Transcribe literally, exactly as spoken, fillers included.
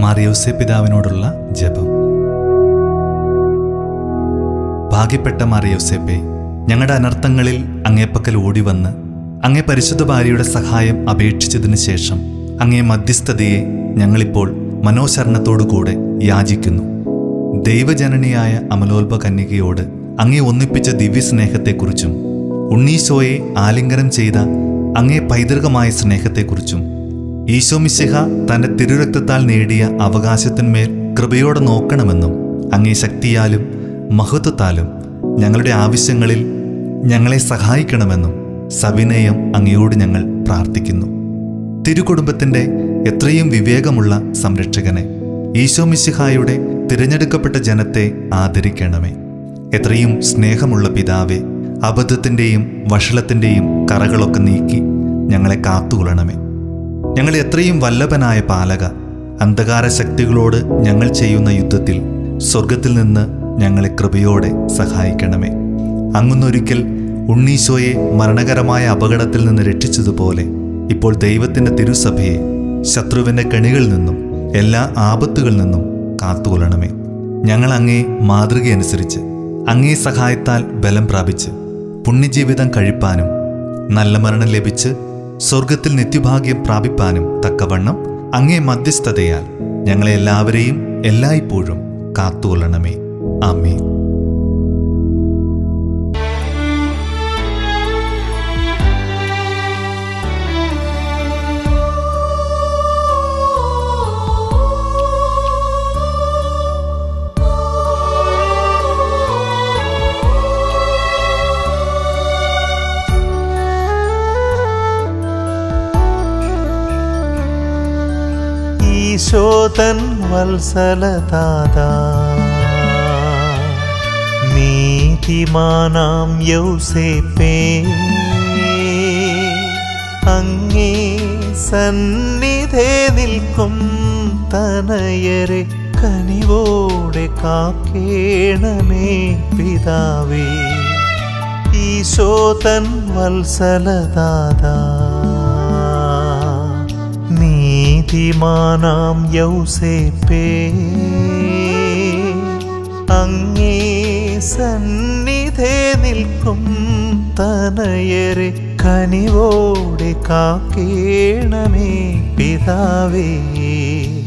മാറിയോസേ പിതാവിനോടുള്ള ജപം. ഭാഗ്യപ്പെട്ട മാറിയോസേപ്പേ, ഞങ്ങളുടെ അനർത്ഥങ്ങളിൽ അങ്ങേപ്പക്കൽ ഓടിവന്ന് അങ്ങേ പരിശുദ്ധ ഭാര്യയുടെ സഹായം അപേക്ഷിച്ചതിന് ശേഷം അങ്ങേ മധ്യസ്ഥതയെ ഞങ്ങളിപ്പോൾ മനോശരണത്തോടുകൂടെ യാചിക്കുന്നു. ദൈവജനനിയായ അമലോത്ഭ കന്യകയോട് അങ്ങേ ഒന്നിപ്പിച്ച ദിവ്യസ്നേഹത്തെക്കുറിച്ചും ഉണ്ണീശോയെ ആലിംഗനം ചെയ്ത അങ്ങേ പൈതൃകമായ സ്നേഹത്തെക്കുറിച്ചും ഈശോ മിശിഹ തൻ്റെ തിരുരക്തത്താൽ നേടിയ അവകാശത്തിന്മേൽ കൃപയോടെ നോക്കണമെന്നും അങ്ങേ ശക്തിയാലും മഹത്വത്താലും ഞങ്ങളുടെ ആവശ്യങ്ങളിൽ ഞങ്ങളെ സഹായിക്കണമെന്നും സവിനയം അങ്ങയോട് ഞങ്ങൾ പ്രാർത്ഥിക്കുന്നു. തിരുകുടുംബത്തിൻ്റെ എത്രയും വിവേകമുള്ള സംരക്ഷകനെ, ഈശോ മിശിഹായുടെ തിരഞ്ഞെടുക്കപ്പെട്ട ജനത്തെ ആദരിക്കണമേ. എത്രയും സ്നേഹമുള്ള പിതാവേ, അബദ്ധത്തിൻ്റെയും വഷളത്തിൻ്റെയും കറകളൊക്കെ നീക്കി ഞങ്ങളെ കാത്തുകൊള്ളണമേ. ഞങ്ങളെ എത്രയും വല്ലഭനായ പാലക, അന്ധകാര ശക്തികളോട് ഞങ്ങൾ ചെയ്യുന്ന യുദ്ധത്തിൽ സ്വർഗത്തിൽ നിന്ന് ഞങ്ങളെ കൃപയോടെ സഹായിക്കണമേ. അങ്ങൊന്നൊരിക്കൽ ഉണ്ണീശോയെ മരണകരമായ അപകടത്തിൽ നിന്ന് രക്ഷിച്ചതുപോലെ ഇപ്പോൾ ദൈവത്തിൻ്റെ തിരുസഭയെ ശത്രുവിൻ്റെ കെണികളിൽ നിന്നും എല്ലാ ആപത്തുകളിൽ നിന്നും കാത്തുകൊള്ളണമേ. ഞങ്ങൾ അങ്ങേ മാതൃകയനുസരിച്ച് അങ്ങേ സഹായത്താൽ ബലം പ്രാപിച്ച് പുണ്യജീവിതം കഴിപ്പാനും നല്ല മരണം ലഭിച്ച് സ്വർഗത്തിൽ നിത്യഭാഗ്യം പ്രാപിപ്പാനും തക്കവണ്ണം അങ്ങേ മധ്യസ്ഥതയാൽ ഞങ്ങളെ എല്ലാവരെയും എല്ലായ്പ്പോഴും കാത്തുകൊള്ളണമേ. ആമേൻ. ഈശോതൻ വത്സലതാതാ, നീതിമാനാം യൗസേപ്പേ, അങ്ങേ സന്നിധേ നിൽക്കും തനയരെ കനിവോടെ കാക്കേണമേ പിതാവേ. ഈശോതൻ വത്സലതാതാ, നീതിമാനാം യൗസേപ്പേ, അങ്ങേ സന്നിധേ നിൽക്കും തനയരെ കനിവോടെ കാക്കേണമേ പിതാവേ.